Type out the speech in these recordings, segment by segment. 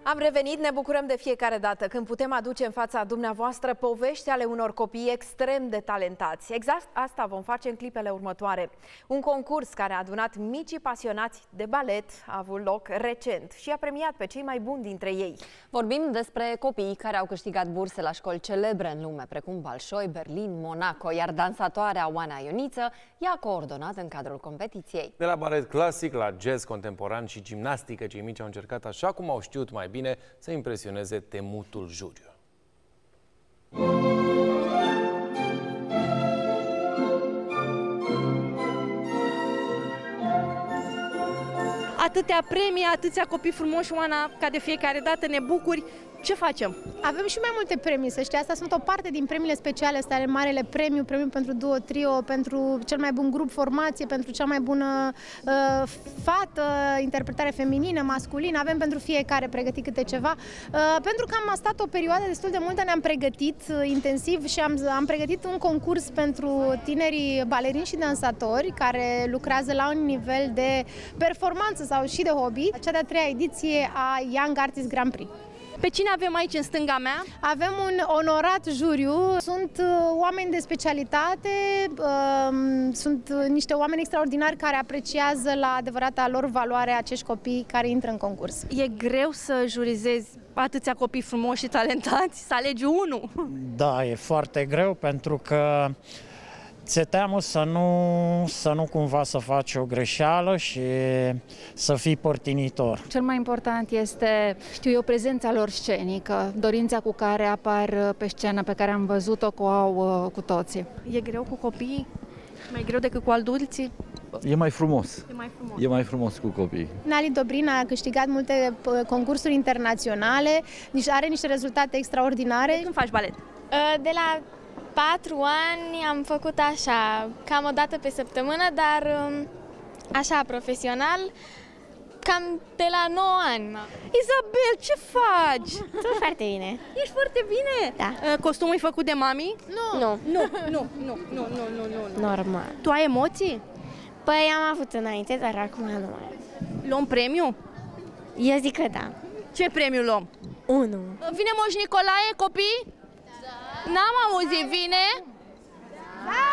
Am revenit, ne bucurăm de fiecare dată când putem aduce în fața dumneavoastră povești ale unor copii extrem de talentați. Exact asta vom face în clipele următoare. Un concurs care a adunat micii pasionați de balet a avut loc recent și a premiat pe cei mai buni dintre ei. Vorbim despre copii care au câștigat burse la școli celebre în lume, precum Bolșoi, Berlin, Monaco, iar dansatoarea Oana Ioniță i-a coordonat în cadrul competiției. De la balet clasic la jazz contemporan și gimnastică, cei mici au încercat așa cum au știut mai bine să impresioneze temutul juriu. Atâtea premii, atâția copii frumoși, Oana, ca de fiecare dată ne bucuri. Ce facem? Avem și mai multe premii, să știi, asta sunt o parte din premiile speciale, astea are marele premiu pentru duo, trio, pentru cel mai bun grup, formație, pentru cea mai bună fată, interpretare feminină, masculină, avem pentru fiecare pregătit câte ceva. Pentru că am stat o perioadă destul de multă, ne-am pregătit intensiv și am pregătit un concurs pentru tinerii balerini și dansatori care lucrează la un nivel de performanță sau și de hobby, cea de-a treia ediție a Young Artist Grand Prix. Pe cine avem aici în stânga mea? Avem un onorat juriu, sunt oameni de specialitate, sunt niște oameni extraordinari care apreciază la adevărata lor valoare acești copii care intră în concurs. E greu să jurizezi atâția copii frumoși și talentați, să alegi unul. Da, e foarte greu pentru că ți-e teamă să nu cumva să faci o greșeală și să fii părtinitor. Cel mai important este, știu eu, prezența lor scenică, dorința cu care apar pe scenă, pe care am văzut-o cu toții. E greu cu copiii? Mai greu decât cu adulții? E mai frumos. E mai frumos. E mai frumos cu copiii. Nali Dobrin a câștigat multe concursuri internaționale, are niște rezultate extraordinare. Când faci balet? De la 4 ani am făcut așa, cam o dată pe săptămână, dar așa profesional, cam de la 9 ani. Isabel, ce faci? Tot foarte bine. Ești foarte bine? Da. Costumul e făcut de mami? Nu. Nu. Normal. Tu ai emoții? Păi am avut înainte, dar acum nu mai am. Luăm premiu? Eu zic că da. Ce premiu luăm? 1. Vine Moș Nicolae, copii? N-am auzit, vine? Da!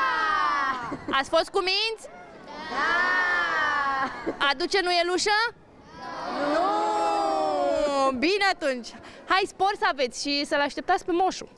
Ați fost cuminți? Da! Aduce nuielușă? Nu! Bine atunci! Hai, spor să aveți și să-l așteptați pe moșul.